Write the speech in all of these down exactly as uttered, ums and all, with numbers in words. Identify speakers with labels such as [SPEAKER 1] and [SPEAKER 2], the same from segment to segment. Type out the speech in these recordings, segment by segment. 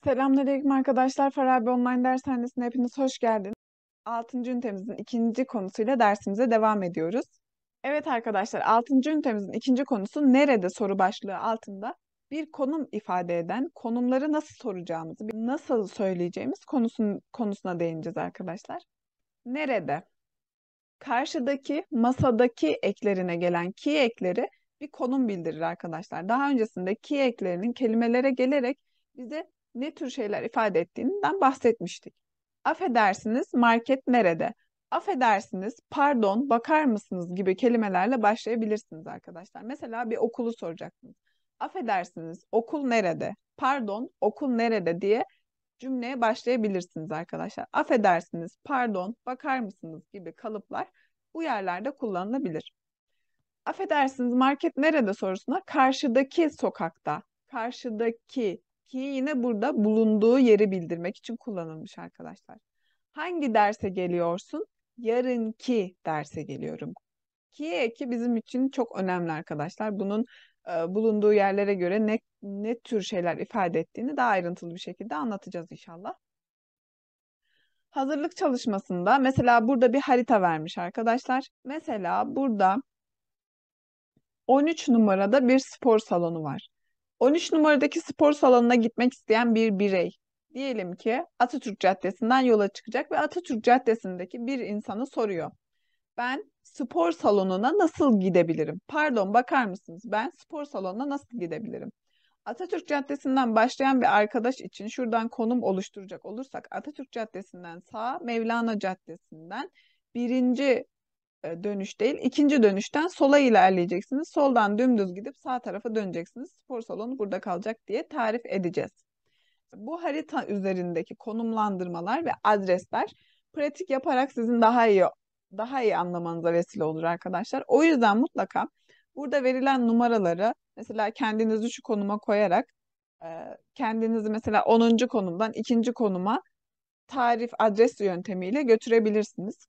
[SPEAKER 1] Selamünaleyküm arkadaşlar. Farabi Online Dershanesi'ne hepiniz hoş geldiniz. Altıncı ünitemizin ikinci konusuyla dersimize devam ediyoruz. Evet arkadaşlar, altıncı ünitemizin ikinci konusu nerede soru başlığı altında bir konum ifade eden konumları nasıl soracağımızı, nasıl söyleyeceğimiz konusun, konusuna değineceğiz arkadaşlar. Nerede? Karşıdaki masadaki eklerine gelen ki ekleri bir konum bildirir arkadaşlar. Daha öncesinde ki eklerinin kelimelere gelerek bize ne tür şeyler ifade ettiğinden bahsetmiştik. Affedersiniz, market nerede? Affedersiniz, pardon, bakar mısınız gibi kelimelerle başlayabilirsiniz arkadaşlar. Mesela bir okulu soracaksınız. Affedersiniz, okul nerede? Pardon, okul nerede diye cümleye başlayabilirsiniz arkadaşlar. Affedersiniz, pardon, bakar mısınız gibi kalıplar bu yerlerde kullanılabilir. Affedersiniz, market nerede sorusuna karşıdaki sokakta, karşıdaki ki yine burada bulunduğu yeri bildirmek için kullanılmış arkadaşlar. Hangi derse geliyorsun? Yarınki derse geliyorum. Ki eki bizim için çok önemli arkadaşlar. Bunun e, bulunduğu yerlere göre ne ne tür şeyler ifade ettiğini daha ayrıntılı bir şekilde anlatacağız inşallah. Hazırlık çalışmasında mesela burada bir harita vermiş arkadaşlar. Mesela burada on üç numarada bir spor salonu var. on üç numaradaki spor salonuna gitmek isteyen bir birey. Diyelim ki Atatürk Caddesi'nden yola çıkacak ve Atatürk Caddesi'ndeki bir insanı soruyor. Ben spor salonuna nasıl gidebilirim? Pardon, bakar mısınız? Ben spor salonuna nasıl gidebilirim? Atatürk Caddesi'nden başlayan bir arkadaş için şuradan konum oluşturacak olursak Atatürk Caddesi'nden sağa, Mevlana Caddesi'nden birinci e, dönüş değil, ikinci dönüşten sola ilerleyeceksiniz. Soldan dümdüz gidip sağ tarafa döneceksiniz. Spor salonu burada kalacak diye tarif edeceğiz. Bu harita üzerindeki konumlandırmalar ve adresler pratik yaparak sizin daha iyi daha iyi anlamanıza vesile olur arkadaşlar. O yüzden mutlaka burada verilen numaraları mesela kendinizi şu konuma koyarak e, kendinizi mesela onuncu konumdan ikinci konuma tarif adres yöntemiyle götürebilirsiniz.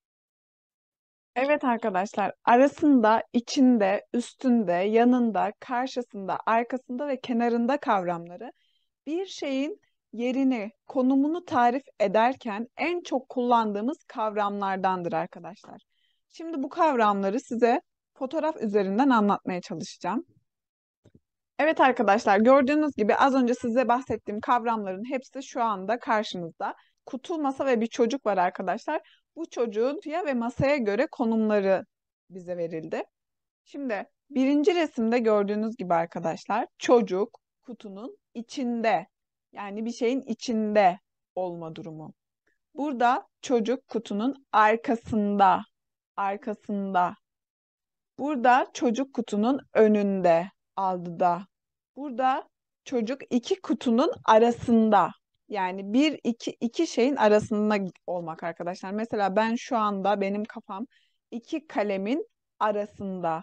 [SPEAKER 1] Evet arkadaşlar, arasında, içinde, üstünde, yanında, karşısında, arkasında ve kenarında kavramları bir şeyin yerini, konumunu tarif ederken en çok kullandığımız kavramlardandır arkadaşlar. Şimdi bu kavramları size fotoğraf üzerinden anlatmaya çalışacağım. Evet arkadaşlar, gördüğünüz gibi az önce size bahsettiğim kavramların hepsi şu anda karşınızda. Kutu, masa ve bir çocuk var arkadaşlar. Bu çocuğun kutuya ve masaya göre konumları bize verildi. Şimdi birinci resimde gördüğünüz gibi arkadaşlar çocuk kutunun içinde, yani bir şeyin içinde olma durumu. Burada çocuk kutunun arkasında, arkasında. Burada çocuk kutunun önünde, aldıda. Burada çocuk iki kutunun arasında. Yani bir iki iki şeyin arasında olmak arkadaşlar. Mesela ben şu anda benim kafam iki kalemin arasında.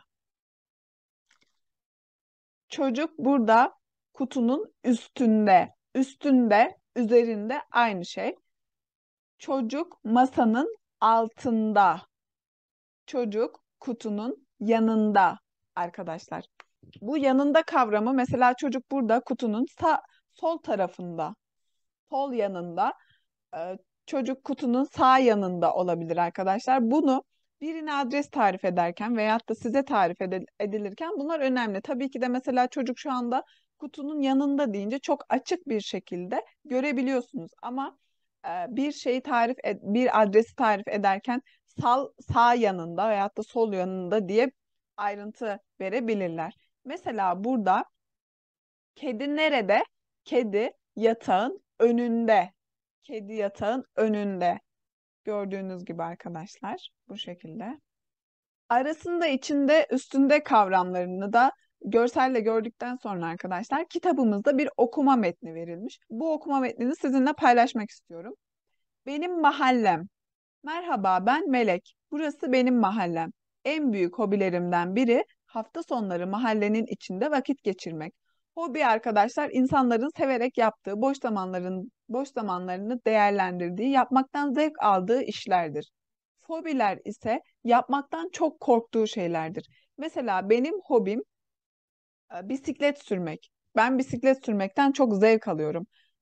[SPEAKER 1] Çocuk burada kutunun üstünde. Üstünde, üzerinde aynı şey. Çocuk masanın altında. Çocuk kutunun yanında arkadaşlar. Bu yanında kavramı mesela çocuk burada kutunun sağ, sol tarafında, sol yanında, e, çocuk kutunun sağ yanında olabilir arkadaşlar. Bunu birine adres tarif ederken veyahut da size tarif edil- edilirken bunlar önemli. Tabii ki de mesela çocuk şu anda kutunun yanında deyince çok açık bir şekilde görebiliyorsunuz. Ama e, bir şeyi tarif ed- bir adresi tarif ederken sağ, sağ yanında veyahut da sol yanında diye ayrıntı verebilirler. Mesela burada kedi nerede? Kedi yatağın önünde. Kedi yatağın önünde. Gördüğünüz gibi arkadaşlar bu şekilde. Arasında, içinde, üstünde kavramlarını da görselle gördükten sonra arkadaşlar kitabımızda bir okuma metni verilmiş. Bu okuma metnini sizinle paylaşmak istiyorum. Benim mahallem. Merhaba, ben Melek. Burası benim mahallem. En büyük hobilerimden biri hafta sonları mahallenin içinde vakit geçirmek. Hobi arkadaşlar insanların severek yaptığı, boş zamanların boş zamanlarını değerlendirdiği, yapmaktan zevk aldığı işlerdir. Fobiler ise yapmaktan çok korktuğu şeylerdir. Mesela benim hobim e, bisiklet sürmek. Ben bisiklet sürmekten çok zevk alıyorum.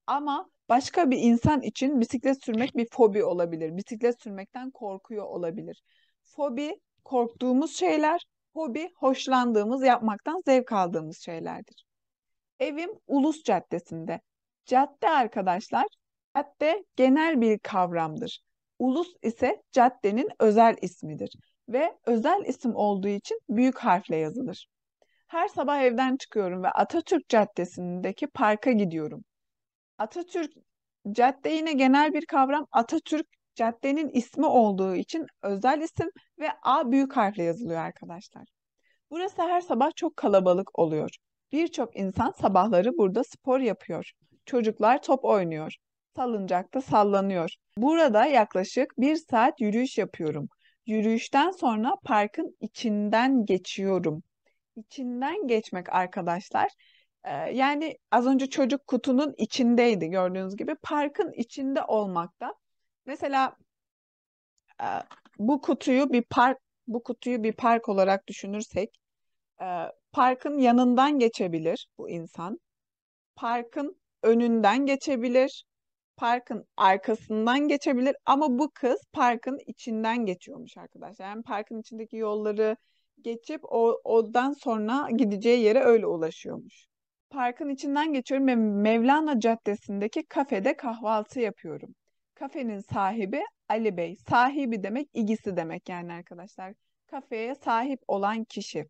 [SPEAKER 1] Ama başka bir insan için bisiklet sürmek bir fobi olabilir. Bisiklet sürmekten korkuyor olabilir. Fobi korktuğumuz şeyler, hobi hoşlandığımız, yapmaktan zevk aldığımız şeylerdir. Evim Ulus Caddesi'nde. Cadde arkadaşlar, cadde genel bir kavramdır. Ulus ise caddenin özel ismidir ve özel isim olduğu için büyük harfle yazılır. Her sabah evden çıkıyorum ve Atatürk Caddesi'ndeki parka gidiyorum. Atatürk cadde yine genel bir kavram. Atatürk caddenin ismi olduğu için özel isim ve A büyük harfle yazılıyor arkadaşlar. Burası her sabah çok kalabalık oluyor. Birçok insan sabahları burada spor yapıyor. Çocuklar top oynuyor. Salıncakta sallanıyor. Burada yaklaşık bir saat yürüyüş yapıyorum. Yürüyüşten sonra parkın içinden geçiyorum. İçinden geçmek arkadaşlar. e, Yani az önce çocuk kutunun içindeydi gördüğünüz gibi. Parkın içinde olmakta. Mesela e, bu kutuyu bir park bu kutuyu bir park olarak düşünürsek e, parkın yanından geçebilir bu insan. Parkın önünden geçebilir. Parkın arkasından geçebilir ama bu kız parkın içinden geçiyormuş arkadaşlar. Yani parkın içindeki yolları geçip o odan sonra gideceği yere öyle ulaşıyormuş. Parkın içinden geçiyorum ve Mevlana Caddesi'ndeki kafede kahvaltı yapıyorum. Kafenin sahibi Ali Bey. Sahibi demek ilgisi demek yani arkadaşlar. Kafeye sahip olan kişi.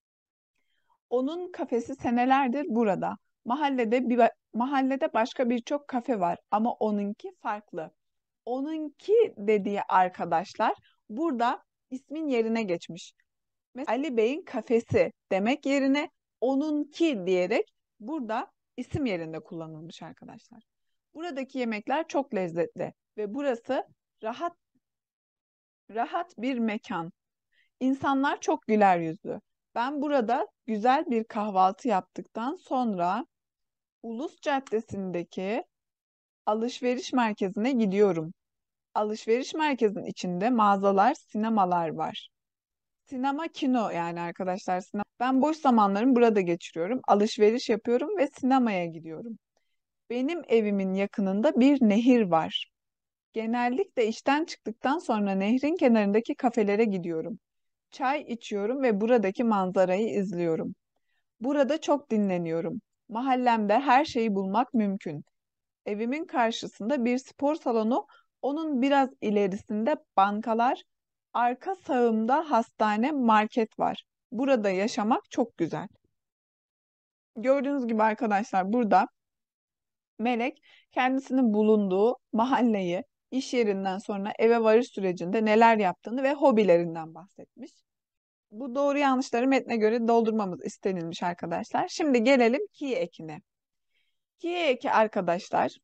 [SPEAKER 1] Onun kafesi senelerdir burada. Mahallede bir mahallede başka birçok kafe var ama onunki farklı. Onunki dediği arkadaşlar burada ismin yerine geçmiş. Mesela Ali Bey'in kafesi demek yerine onunki diyerek burada isim yerinde kullanılmış arkadaşlar. Buradaki yemekler çok lezzetli ve burası rahat rahat bir mekan. İnsanlar çok güler yüzlü. Ben burada güzel bir kahvaltı yaptıktan sonra Ulus Caddesi'ndeki alışveriş merkezine gidiyorum. Alışveriş merkezinin içinde mağazalar, sinemalar var. Sinema, kino yani arkadaşlar. Sinema. Ben boş zamanlarımı burada geçiriyorum. Alışveriş yapıyorum ve sinemaya gidiyorum. Benim evimin yakınında bir nehir var. Genellikle işten çıktıktan sonra nehrin kenarındaki kafelere gidiyorum. Çay içiyorum ve buradaki manzarayı izliyorum. Burada çok dinleniyorum. Mahallemde her şeyi bulmak mümkün. Evimin karşısında bir spor salonu, onun biraz ilerisinde bankalar, arka sağımda hastane, market var. Burada yaşamak çok güzel. Gördüğünüz gibi arkadaşlar burada Melek kendisinin bulunduğu mahalleyi, iş yerinden sonra eve varış sürecinde neler yaptığını ve hobilerinden bahsetmiş. Bu doğru yanlışları metne göre doldurmamız istenilmiş arkadaşlar. Şimdi gelelim ki ekine. Ki eki arkadaşlar,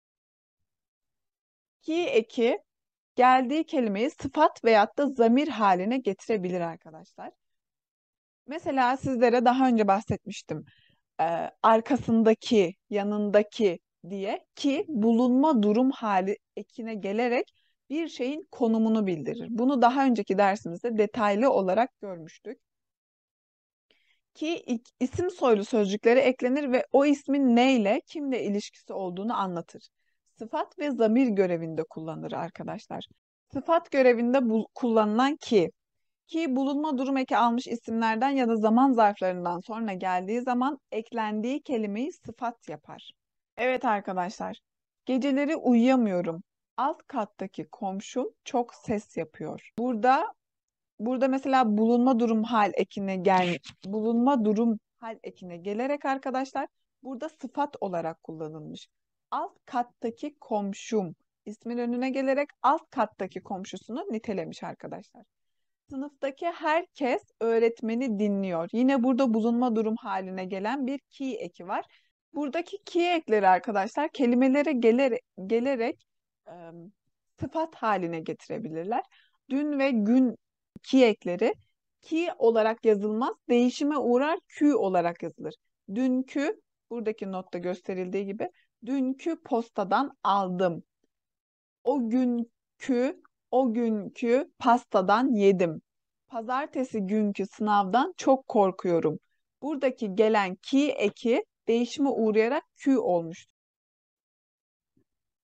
[SPEAKER 1] ki eki geldiği kelimeyi sıfat veyahut da zamir haline getirebilir arkadaşlar. Mesela sizlere daha önce bahsetmiştim. Ee, arkasındaki, yanındaki diye ki bulunma durum hali ekine gelerek bir şeyin konumunu bildirir. Bunu daha önceki dersimizde detaylı olarak görmüştük. Ki ik- isim soylu sözcüklere eklenir ve o ismin neyle, kimle ilişkisi olduğunu anlatır. Sıfat ve zamir görevinde kullanılır arkadaşlar. Sıfat görevinde bu, kullanılan ki, ki bulunma durum eki almış isimlerden ya da zaman zarflarından sonra geldiği zaman eklendiği kelimeyi sıfat yapar. Evet arkadaşlar, geceleri uyuyamıyorum. Alt kattaki komşum çok ses yapıyor. Burada Burada mesela bulunma durum hal ekine gel bulunma durum hal ekine gelerek arkadaşlar burada sıfat olarak kullanılmış. Alt kattaki komşum ismin önüne gelerek alt kattaki komşusunu nitelemiş arkadaşlar. Sınıftaki herkes öğretmeni dinliyor. Yine burada bulunma durum haline gelen bir ki eki var. Buradaki ki ekleri arkadaşlar kelimelere gelerek, gelerek e, sıfat haline getirebilirler. Dün ve gün ki ekleri ki olarak yazılmaz, değişime uğrar kü olarak yazılır. Dünkü, buradaki notta gösterildiği gibi, dünkü postadan aldım. O günkü, o günkü pastadan yedim. Pazartesi günkü sınavdan çok korkuyorum. Buradaki gelen ki eki değişime uğrayarak kü olmuştur.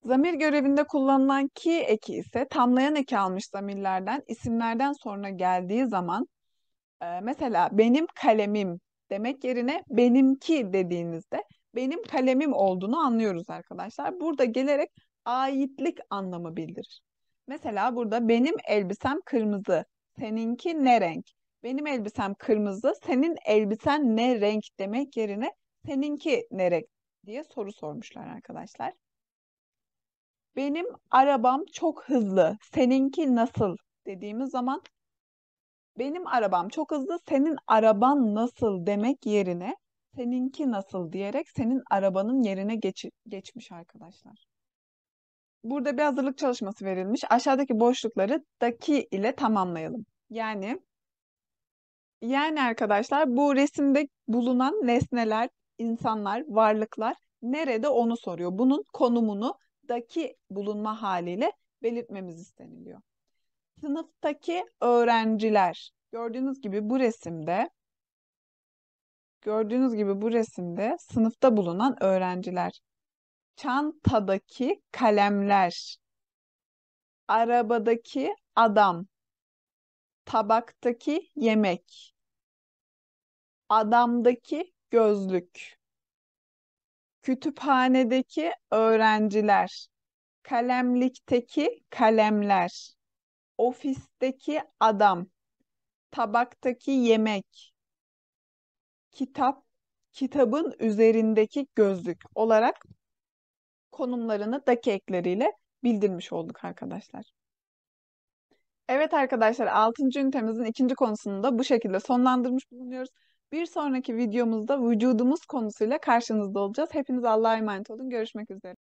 [SPEAKER 1] Zamir görevinde kullanılan ki eki ise tamlayan eki almış zamirlerden isimlerden sonra geldiği zaman e, mesela benim kalemim demek yerine benimki dediğinizde benim kalemim olduğunu anlıyoruz arkadaşlar. Burada gelerek aitlik anlamı bildirir. Mesela burada benim elbisem kırmızı, seninki ne renk? Benim elbisem kırmızı, senin elbisen ne renk demek yerine seninki ne renk diye soru sormuşlar arkadaşlar. Benim arabam çok hızlı, seninki nasıl dediğimiz zaman benim arabam çok hızlı, senin araban nasıl demek yerine seninki nasıl diyerek senin arabanın yerine geç, geçmiş arkadaşlar. Burada bir hazırlık çalışması verilmiş. Aşağıdaki boşlukları daki ile tamamlayalım. Yani yani arkadaşlar bu resimde bulunan nesneler, insanlar, varlıklar nerede onu soruyor. Bunun konumunu daki bulunma haliyle belirtmemiz isteniliyor. Sınıftaki öğrenciler. Gördüğünüz gibi bu resimde, gördüğünüz gibi bu resimde sınıfta bulunan öğrenciler. Çantadaki kalemler, arabadaki adam, tabaktaki yemek, adamdaki gözlük, kütüphanedeki öğrenciler, kalemlikteki kalemler, ofisteki adam, tabaktaki yemek, kitap, kitabın üzerindeki gözlük olarak konumlarını daki ekleriyle bildirmiş olduk arkadaşlar. Evet arkadaşlar altıncı ünitemizin ikinci konusunu da bu şekilde sonlandırmış bulunuyoruz. Bir sonraki videomuzda vücudumuz konusuyla karşınızda olacağız. Hepiniz Allah'a emanet olun. Görüşmek üzere.